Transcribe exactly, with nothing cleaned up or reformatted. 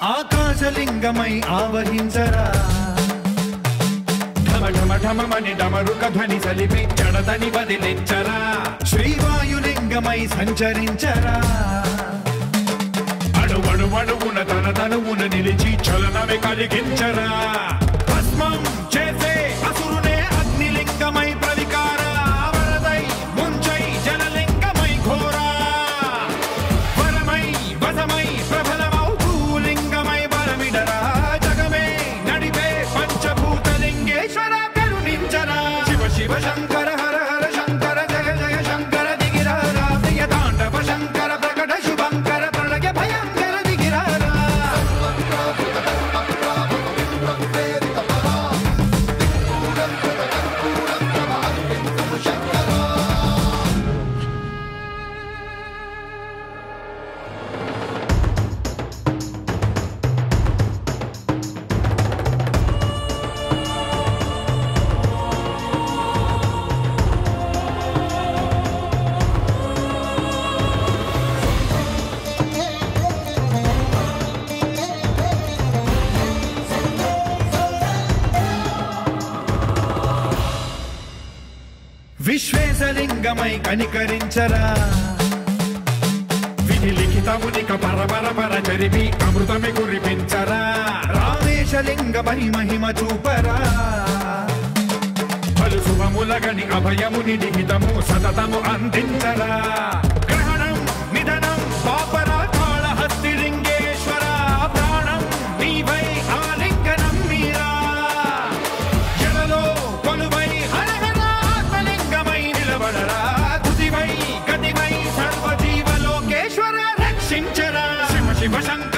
ఆకాశలింగమై ఆవహించరా ఢమ ఢమ ఢమమని డమరుక ధ్వని సలిపి జడదని వదిలించరా శ్రీవాయులింగమై సంచరించరా అణువణు అణువున తన తనువున నిలిచి చలనమే కలిగించరా భస్మం చేసే అసురునే అగ్నిలింగమై ప్రవికారా వరదై ముంచై జలలింగమై ఘోరా వరమై వసమై ప్రబలమౌ భూలింగమై బలమిడరా జగమే నడిపే పంచభూతలింగేశ్వర కరుణించరా శివ శివ శంకర హర హర శంకర జయ జయ శంకర దిగిరారా ప్రియ తాండవ శంకర ప్రకట శుభంకర ప్రళయ భయంకర దిగిరారా విశ్వేశలింగమై కనికరించరా విధి లిఖితమునిక పరపర పర చరిపి అమృతమి కురిపించరా రామేశలింగమై మహిమ చూపరా పలు శుభములగని అభయముని నిహితము సతతము అందించరా గ్రహణం నిధనం పాపరా కాళహస్తి లింగేశ్వర ప్రాణం నీవై ఆలింగనం మీరా జలలో కొలువై హరహర ఆత్మలింగమై నిలబడరా తుదివై గతివై సర్వజీవలోకేశ్వర రక్షించరా శివ శివ శంకర